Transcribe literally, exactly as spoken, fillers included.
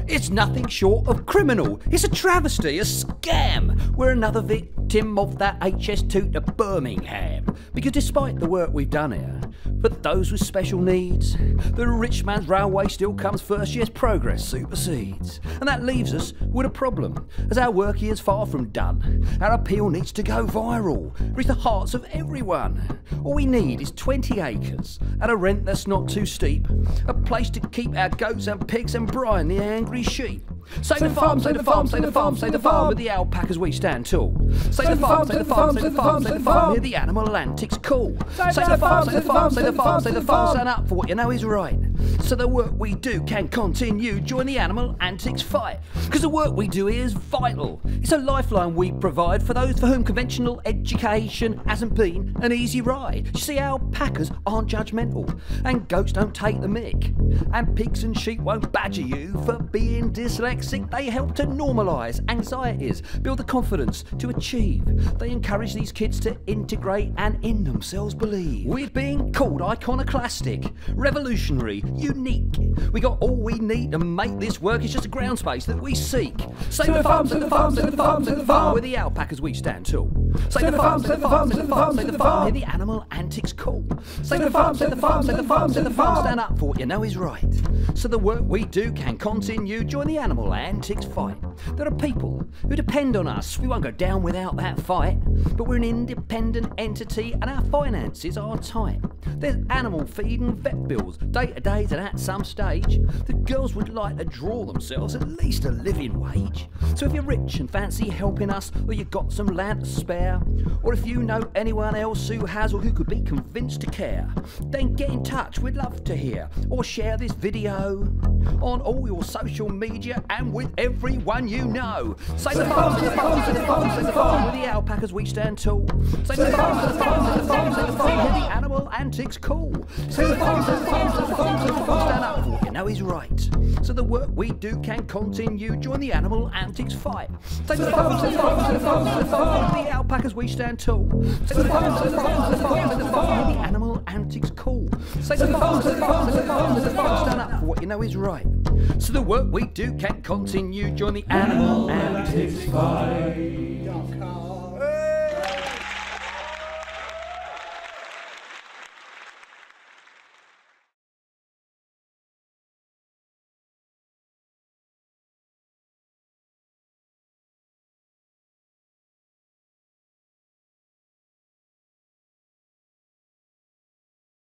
It's nothing short of criminal. It's a travesty, a scam. We're another victim of that H S two to Birmingham. Because despite the work we've done here, for those with special needs, the rich man's railway still comes first. Yes, progress supersedes. And that leaves us with a problem, as our work here is far from done. Our appeal needs to go viral, reach the hearts of everyone. All we need is twenty acres, at a rent that's not too steep, a place to keep our goats and pigs and Brian the angry sheep. Save the farm, save the farm, save the farm, save the farm, with the alpacas we stand tall. Save the farm, save the farm, save the farm, save the farm, hear the animal antics call. Save the farm, save the farm, save the farm, save the farm, stand up for what you know is right, so the work we do can continue. Join the animal antics fight, because the work we do here is vital. It's a lifeline we provide for those for whom conventional education hasn't been an easy ride. You see, alpacas aren't judgmental, and goats don't take the mick, and pigs and sheep won't badger you for being dyslexic. They help to normalise anxieties, build the confidence to achieve. They encourage these kids to integrate and in themselves believe. We've been called iconoclastic, revolutionary, unique. We got all we need to make this work. It's just a ground space that we seek. Save the farm, save the farm, save the farm, save the farm, with the alpacas we stand tall. Save the farm, save the farm, save the farm, save the farm, hear the animal antics call. Save the farm, save the farm, save the farm, save the farm, stand up for what you know is right, so the work we do can continue. Join the animal antics fight. There are people who depend on us. We won't go down without that fight, but we're an independent entity and our finances are tight. There's animal feed and vet bills, day to days, and at some stage the girls would like to draw themselves at least a living wage. So if you're rich and fancy helping us, or you've got some land to spare, or if you know anyone else who has or who could be convinced to care, then get in touch, we'd love to hear, or share this video on all your social media and with everyone you know. Save the farm, save the farm, save the farm, save the farm, with the alpacas we stand tall. Save the farm, save the farm, save the farm, save the farm, hear the animal antics call. Save the farm, save the farm, save the farm, save the farm, stand up for what you know is right, so the work we do can continue. Join the animal antics fight. Save the farm, save the farm, save the farm, save the farm, with the alpacas we stand tall. Save the farm, save the farm, save the farm, save the farm, hear the animal antics call. Save the farm, save the farm, save the farm, save the farm, stand up for what you know is right, so the work we do can continue. Join the animal antics fight.